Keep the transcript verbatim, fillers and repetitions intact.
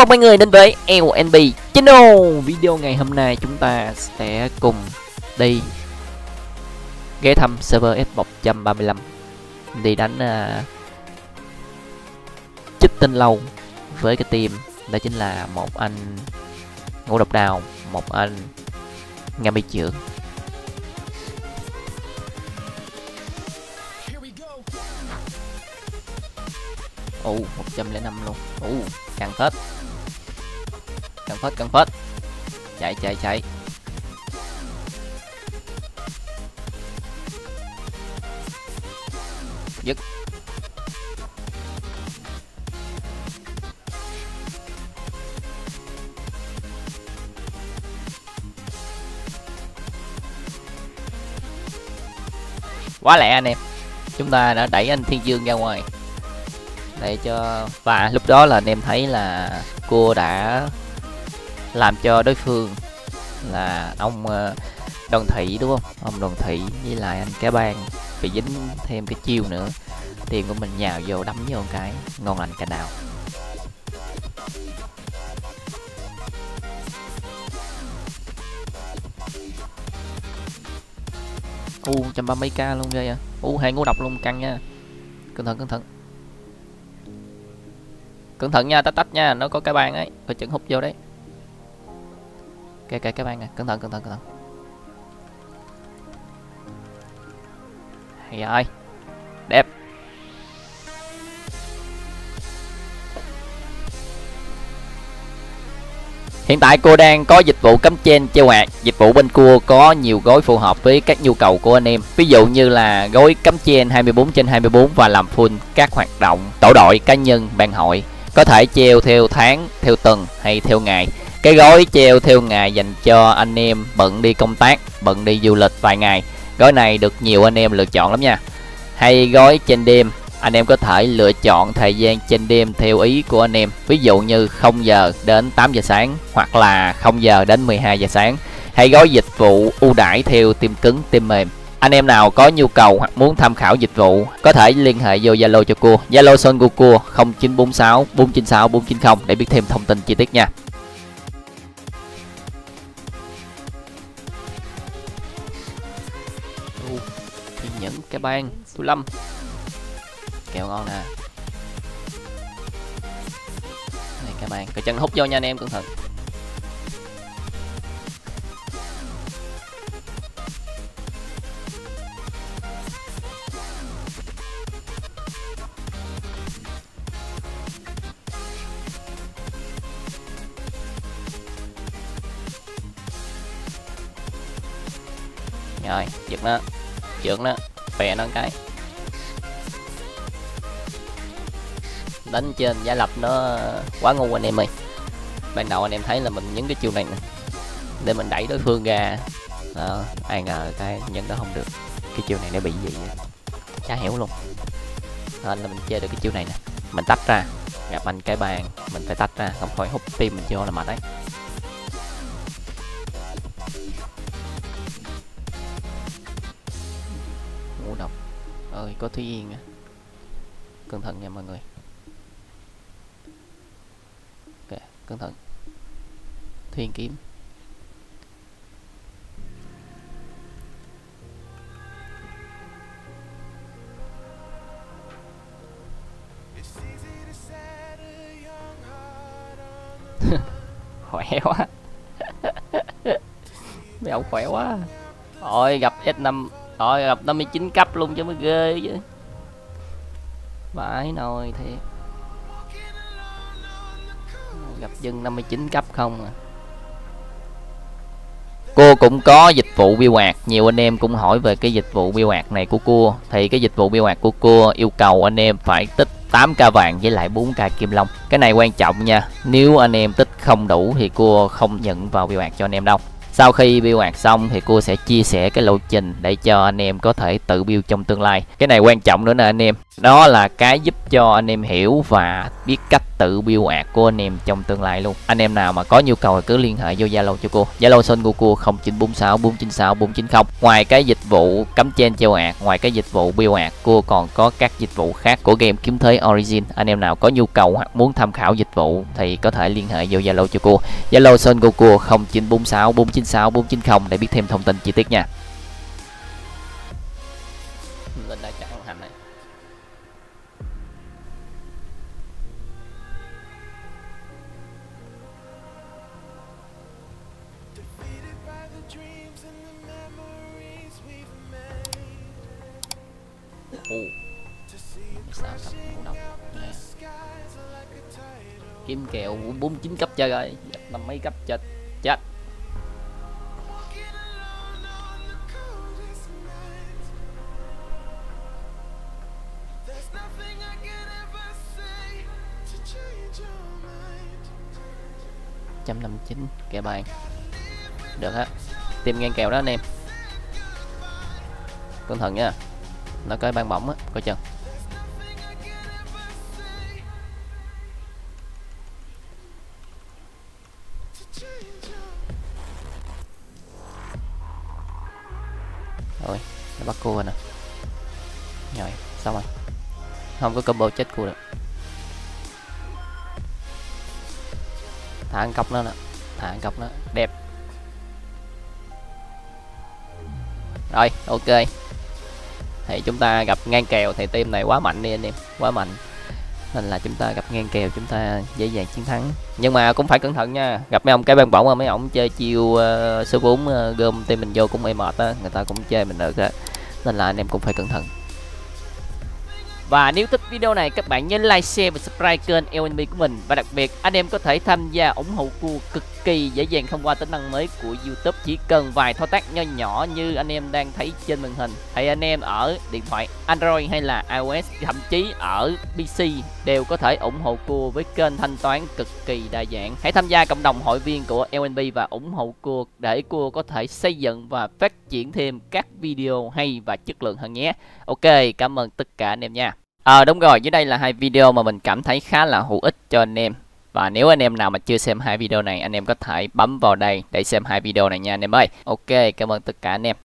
mừng mọi người đến với lờ en bê Channel. Video ngày hôm nay chúng ta sẽ cùng đi ghé thăm server F một ba lăm, đi đánh uh, chích tinh lâu với cái team đó chính là một anh Ngũ Độc Đào, một anh Nga Mi Trưởng. Ồ, một trăm lẻ năm luôn. Ồ, càng phết. Càng phết, càng phết. Chạy, chạy, chạy. Dứt. Quá lẹ anh em. Chúng ta đã đẩy anh Thiên Dương ra ngoài để cho, và lúc đó là anh em thấy là cua đã làm cho đối phương là ông Đoàn Thị, đúng không? Ông Đoàn Thị với lại anh Cá Bang bị dính thêm cái chiêu nữa, tiền của mình nhào vô đấm vô một cái ngon lành cả đào. U một trăm ba mươi k luôn ghê à. U hai ngũ độc luôn, căng nha. Cẩn thận, cẩn thận. Cẩn thận nha, tách tách nha, nó có Cái Bang ấy, coi chừng hút vô đấy. Kìa kìa Cái Bang nè, cẩn thận, cẩn thận, cẩn thận. Hay rồi, đẹp. Hiện tại cô đang có dịch vụ cắm trên treo quạt. Dịch vụ bên cua có nhiều gói phù hợp với các nhu cầu của anh em. Ví dụ như là gói cắm trên hai mươi bốn trên hai mươi bốn và làm full các hoạt động tổ đội, cá nhân, ban hội. Có thể treo theo tháng, theo tuần hay theo ngày. Cái gói treo theo ngày dành cho anh em bận đi công tác, bận đi du lịch vài ngày. Gói này được nhiều anh em lựa chọn lắm nha. Hay gói trên đêm, anh em có thể lựa chọn thời gian trên đêm theo ý của anh em. Ví dụ như không giờ đến tám giờ sáng hoặc là không giờ đến mười hai giờ sáng. Hay gói dịch vụ ưu đãi theo team cứng, team mềm. Anh em nào có nhu cầu hoặc muốn tham khảo dịch vụ có thể liên hệ vô Zalo cho cua. Zalo Son của cua không chín bốn sáu bốn chín sáu bốn chín không để biết thêm thông tin chi tiết nha. Thiên Nhẫn, Cái Bang, Thu Lâm. Kẹo ngon nè. Này Cái Bang, coi chân hút vô nha anh em, cẩn thận. Rồi, giật nó, trượt nó, bè nó cái. Đánh trên giả lập nó quá ngu anh em ơi. Ban đầu anh em thấy là mình nhấn cái chiêu này nè để mình đẩy đối phương ra. Đó, ai ngờ cái nhân đó không được. Cái chiêu này nó bị gì vậy? Chả hiểu luôn. Nên là mình chơi được cái chiêu này nè. Mình tách ra, gặp anh Cái Bang mình phải tách ra, không thôi hút tim mình vô là mệt đấy. Ngũ độc ơi, có Thúy Yên á, cẩn thận nha mọi người. Ok, cẩn thận. Thuyền kiếm. Khỏe quá. Mấy ông khỏe quá. Rồi gặp S năm, rồi gặp năm mươi chín cấp luôn chứ mới ghê chứ. Vãi nồi thiệt. Gặp dân năm mươi chín cấp không à. Cô cũng có dịch vụ biêu quạt. Nhiều anh em cũng hỏi về cái dịch vụ biêu quạt này của cua. Thì cái dịch vụ biêu quạt của cua yêu cầu anh em phải tích tám k vàng với lại bốn k kim long. Cái này quan trọng nha. Nếu anh em tích không đủ thì cua không nhận vào biêu quạt cho anh em đâu. Sau khi biêu quạt xong thì cua sẽ chia sẻ cái lộ trình để cho anh em có thể tự biêu trong tương lai. Cái này quan trọng nữa nè anh em. Đó là cái giúp cho anh em hiểu và biết cách tự build ạc của anh em trong tương lai luôn. Anh em nào mà có nhu cầu thì cứ liên hệ vô Zalo cho cô. Zalo Son Goku không chín bốn sáu bốn chín sáu bốn chín không. Ngoài cái dịch vụ cắm trên treo ạc, ngoài cái dịch vụ build ạc, cô còn có các dịch vụ khác của game kiếm thế Origin. Anh em nào có nhu cầu hoặc muốn tham khảo dịch vụ thì có thể liên hệ vô Zalo cho cô. Zalo Son Goku không chín bốn sáu bốn chín sáu bốn chín không để biết thêm thông tin chi tiết nha. Lên đây chắc hành này. Ồ, sao thật ngủ độc nè. Kim kèo bốn mươi chín cấp chơi rồi, năm mấy cấp chết chết. một trăm năm mươi chín kèo bàn được á, tìm ngang kèo đó anh em, cẩn thận nha, nó có ban bỏng á, coi chừng. Rồi nó bắt cua rồi nè, rồi xong rồi, không có combo chết cua được. Thả ăn cọc nó nè, thả ăn cọc nó đẹp. Rồi ok, thì chúng ta gặp ngang kèo thì team này quá mạnh đi anh em, quá mạnh, nên là chúng ta gặp ngang kèo chúng ta dễ dàng chiến thắng. Nhưng mà cũng phải cẩn thận nha, gặp mấy ông cái ban bỏng, mấy ông chơi chiêu uh, số bốn uh, gom team mình vô cũng êm mệt á, người ta cũng chơi mình được á, nên là anh em cũng phải cẩn thận. Và nếu thích video này các bạn nhớ like, share và subscribe kênh lờ en bê của mình. Và đặc biệt anh em có thể tham gia ủng hộ cua cực kỳ dễ dàng thông qua tính năng mới của YouTube. Chỉ cần vài thao tác nho nhỏ như anh em đang thấy trên màn hình. Thì anh em ở điện thoại Android hay là iOS, thậm chí ở pê xê đều có thể ủng hộ cua với kênh thanh toán cực kỳ đa dạng. Hãy tham gia cộng đồng hội viên của lờ en bê và ủng hộ cua để cua có thể xây dựng và phát triển thêm các video hay và chất lượng hơn nhé. Ok, cảm ơn tất cả anh em nha. Ờ à, đúng rồi, dưới đây là hai video mà mình cảm thấy khá là hữu ích cho anh em. Và nếu anh em nào mà chưa xem hai video này, anh em có thể bấm vào đây để xem hai video này nha anh em ơi. Ok, cảm ơn tất cả anh em.